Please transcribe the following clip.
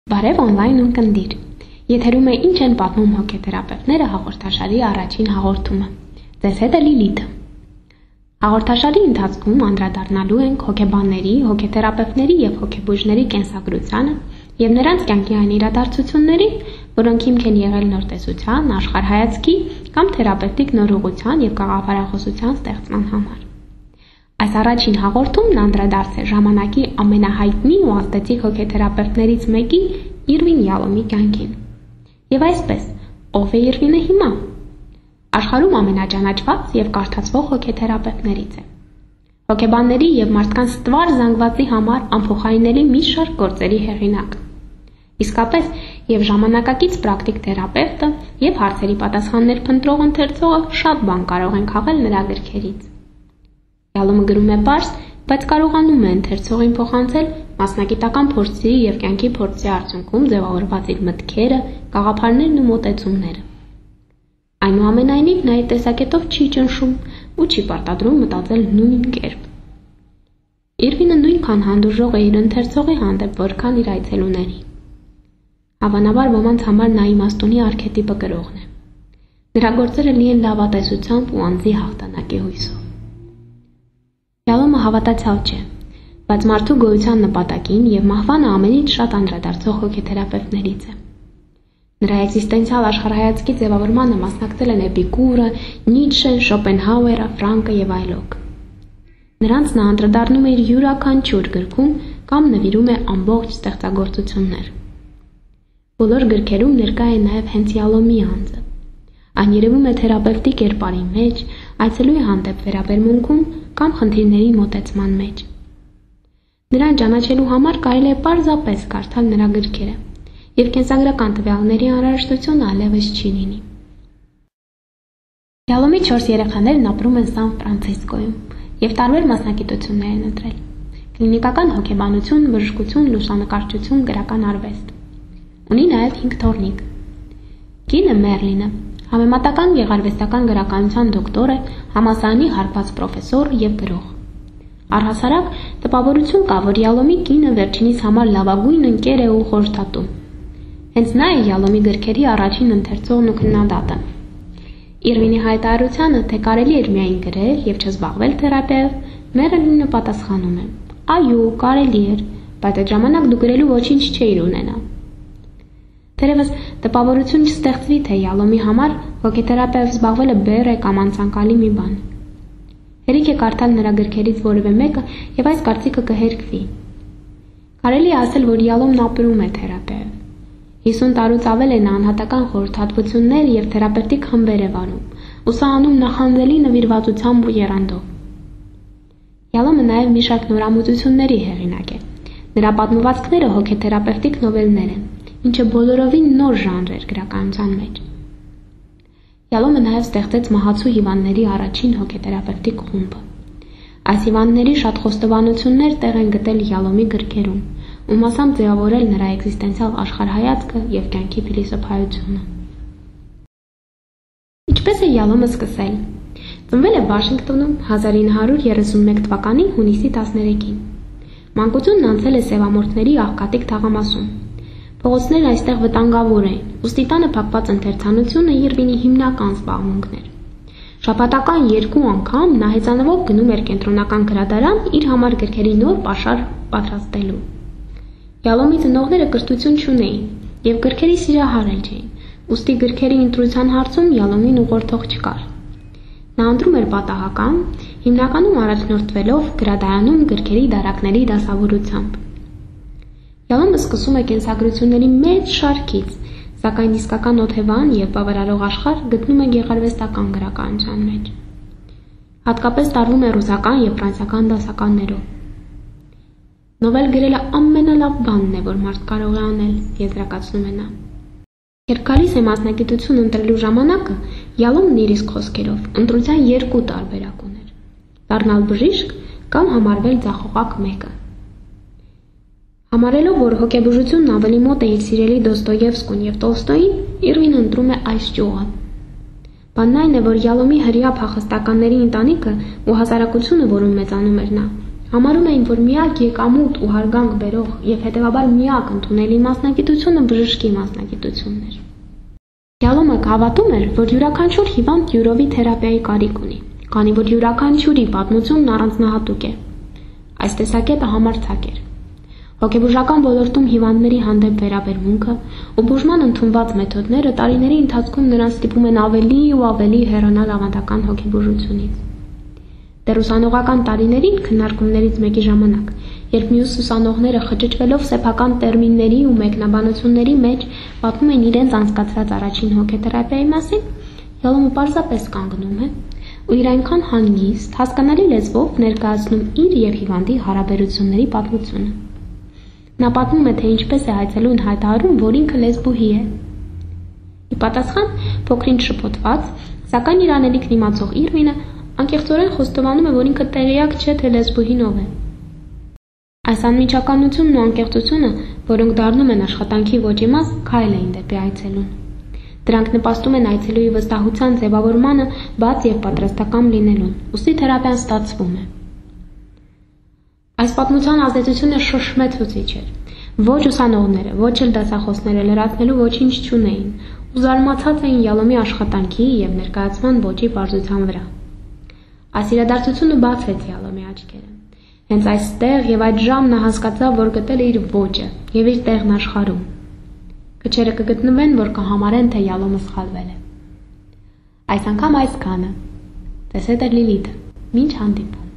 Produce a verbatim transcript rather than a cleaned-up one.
Բարև օնլայն ունկնդիր։ Եթերում է ինչ են պատմում հոգեթերապևտները հաղորդաշարի առաջին հաղորդումը։ Ձեզ հետ է Լիլիթը։ Հաղորդաշարի ընթացքում անդրադառնալու ենք հոգեբանների, հոգեթերապևտների և հոգեբույժների կենսագրությանը և նրանց կյանքի այն իրադարձություններին, որոնք հիմք են եղել նոր տեսության, աշխարհայացքի կամ թերապևտիկ նորոգության և գաղափարախոսության ստեղծման համար։ Այս առաջին հաղորդումն անդրադարձ է ժամանակի ամենահայտնի ու ազդեցիկ հոգեթերապևտներից մեկի Իրվին Յալոմի կյանքին։ Եվ այսպես, ով է Իրվինը հիմա։ Աշխարհում ամենաճանաչված և կարդացվող հոգեթերապևտներից է։ Հոգեբանների և մարդկանց ստվար զանգվածի համար անփոխարինելի մի շարք գործերի հեղինակ։ Իսկապես, և ժամանակակից պրակտիկ թերապևտը, և հարցերի պատասխաններ փնտրող ընթերցողը շատ բան կարող են քաղել նրա գրքերից։ Յալոմը գրում է պարզ, բայց կարողանում է ընթերցողին փոխանցել մասնագիտական փորձի և կյանքի փորձի արդյունքում ձևավորված իր մտքերը, գաղափարներն ու մոտեցումները։ Այնուամենայնիվ, նա իր տեսակետով չի ճնշում ու չի պարտադրում մտածել նույն կերպ։ Իրվինը նույնքան հանդուրժող է իր ընթերցողի հանդեպ, որքան իր այցելուների։ Հավանաբար ոմանց համար նա իմաստունի արքետիպը կրողն է։ Նրա գործերը լի են լավատեսությամբ ու անձի հաղթանակի հույսով։ Յալոմը հավատացյալ չէ, բայց մարդու գոյության նպատակին և մահվանը ամենից շատ անդրադարձող հոգեթերապևտներից է։ Նրա էկզիստենցիալ աշխարհայացքի ձևավորմանը մասնակցել են Էպիկուրը, Նիցշեն, Շոպենհաուերը, Ֆրանկը և այլոք։ Նրանց նա անդրադառնում է իր յուրաքանչյուր գրքում կամ նվիրում է ամբողջ ստեղծագործություններ։ Բոլոր գրքերում ներկա է նաև հենց Յալոմի անձը։ Այն երևում է թերապևտի կերպարի մեջ, այցելուի հանդեպ վերաբերմունքում կամ խնդիրների մոտեցման մեջ։ Նրան ճանաչելու համար կարելի է պարզապես կարդալ նրա գրքերը, և կենսագրական տվյալների անհրաժեշտությունը այլևս չի լինի։ Յալոմի չորս երեխաներն ապրում են Սան Ֆրանցիսկոյում և տարբեր մասնագիտություններ են ընտրել՝ կլինիկական հոգեբանություն, բժշկություն, լուսանկարչություն, գրական արվեստ։ Ունի նաև հինգ թոռնիկ։ Կինը Մերլինը համեմատական գեղարվեստական գրականության դոկտոր է, համալսարանի հարբած պրոֆեսոր և գրող։ Առհասարակ, տպավորություն կա, որ Յալոմի կինը վերջինիս համար լավագույն ընկեր է ու խորհրդատու։ Հենց նա է Յալոմի գրքերի առաջին ընթերցողն ու քննադատը։ Իրվինի հայտարարությանը, թե կարելի էր միայն գրել և չզբաղվել թերապիայով, Մերլինը պատասխանում է. «Այո, կարելի էր, բայց այդ ժամանակ դու գրելու ոչինչ չէիր ունենա»։ Թերևս տպավորություն չստեղծվի, թե Յալոմի համար հոգեթերապիայով զբաղվելը բեռ է կամ անցանկալի մի բան։ Հերիք է կարդալ նրա գրքերից որևէ մեկը և այս կարծիքը կհերկվի։ Կարելի է ասել, որ Յալոմն ապրում է թերապիայով։ հիսուն տարուց ավել է նա անհատական խորհրդատվություններ և թերապևտիկ խմբեր է վարում, ու սա անում նախանձելի նվիրվածությամբ ու եռանդով։ Յալոմը նաև մի շարք նորամուծությունների հեղինակ է։ Նրա պատմվածքները հոգեթերապևտիկ նովելներ են, ինչը բոլորովին նոր ժանր էր գրականության մեջ։ Յալոմը նաև ստեղծեց մահացու հիվանդների առաջին հոգեթերապևտիկ խումբը։ Այս հիվանդների շատ խոստովանություններ տեղ են գտել Յալոմի գրքերում ու մասամբ ձևավորել նրա էկզիստենցիալ աշխարհայացքը և կյանքի փիլիսոփայությունը։ Ինչպես է Յալոմը սկսել։ Ծնվել է Վաշինգտոնում հազար ինը հարյուր երեսունմեկ թվականի հունիսի տասներեքին։ Մանկությունն անցել է Սևամորթների աղքատիկ թաղամասում։ Փողոցներն այստեղ վտանգավոր էին, ուստի տանը փակված ընթերցանությունը Իրվինի հիմնական զբաղմունքն էր։ Շաբաթական երկու անգամ նա հեծանվով գնում էր կենտրոնական գրադարան իր համար գրքերի նոր պաշար պատրաստելու։ Յալոմի ծնողները կրթություն չունեին և գրքերի սիրահար էլ չէին, ուստի գրքերի ընտրության հարցում Յալոմին ուղղորդող չկար։ Նա ընտրում էր պատահական, հիմնականում առաջնորդվելով գրադարանում գրքերի դարակների դասավորությամբ։ Յալոմը սկսում է կենսագրությունների մեծ շարքից, սակայն իսկական օթևան և բավարարող աշխարհ գտնում է գեղարվեստական գրականության մեջ։ Հատկապես տարվում է ռուսական և ֆրանսիական դասականներով։ Նովել գրելը ամենալավ բանն է, որ մարդ կարող է անել, եզրակացնում է նա։ Երբ գալիս է մասնագիտություն ընտրելու ժամանակը, Յալոմն իր իսկ խոսքերով ընտրության երկու տարբերակ ուներ՝ դառնալ բժիշկ կամ համարվել ձախողակ մեկը։ Համարելով, որ հոգեբուժությունն ավելի մոտ է իր սիրելի Դոստոևսկուն և Տոլստոյին, Իրվինը ընտրում է այս ճյուղը։ Բանն այն է, որ Յալոմի հրեա փախստականների ընտանիքը ու հասարակությունը, որում մեծանում էր նա, Համարում էին, որ միակ եկամուտ ու հարգանք բերող եւ հետեւաբար միակ ընդունելի մասնագիտությունը բժշկի մասնագիտությունն էր։ Յալոմը հավատում էր, որ յուրաքանչյուր հիվանդ յուրովի թերապիայի կարիք ունի, քանի որ յուրաքանչյուրի պատմությունն առանձնահատուկ է։ Այս տեսակետը համարձակ էր։ Հոգեբուժական ոլորտում հիվանդների հանդեպ վերաբերմունքը ու բուժման ընդունված մեթոդները տարիների ընթացքում նրան ստիպում են ավելի ու ավելի հեռանալ ավանդական հոգեբուժությունից։ Դեռ ուսանողական տարիներին քննարկումներից մեկի ժամանակ, երբ մյուս ուսանողները խճճվելով սեփական տերմինների ու մեկնաբանությունների մեջ պատմում են իրենց անցկացրած առաջին հոգեթերապիայի մասին, Յալոմը պարզապես կանգնում է ու իր այնքան հանգիստ, հասկանալի լեզվով ներկայացնում իր եւ հիվանդի հարաբերությունների պատմությունը։ Նա պատմում է, թե ինչպես է այցելուն հայտարարում, որ ինքը լեսբուհի է։ Ի պատասխան փոքրինչ շփոթված, սակայն իր անելիքն իմացող Իրվինը անկեղծորեն խոստովանում է, որ ինքը տեղյակ չէ, թե լեսբուհին ով է։ Այս անմիջականությունն ու անկեղծությունը, որոնք դառնում են աշխատանքի ոճի մաս, քայլ էին դեպի այցելուն։ Դրանք նպաստում են այցելուի վստահության ձևավորմանը բաց եւ պատրաստական լինելուն, ուստի թերապիան ստացվում է։ Այս պատմության ազդեցությունը շշմեցուցիչ էր։ Ոչ ուսանողները, ոչ էլ դասախոսները լրացնելու ոչինչ չունեին ու զարմացած էին Յալոմի աշխատանքի եւ ներկայացման ոճի բարձրության վրա։ Այս իրադարձությունը բացեց Յալոմի աչքերը։ Հենց այստեղ եւ այդ ժամն նա հասկացավ, որ գտել է իր ոճը եւ իր տեղն աշխարհում։ Քչերը կգտնվեն, որ կհամարեն, թե Յալոմը սխալվել է։ Այս անգամ այսքանը։ Տեսեք Լիլիթը։ Մինչ հանդիպում։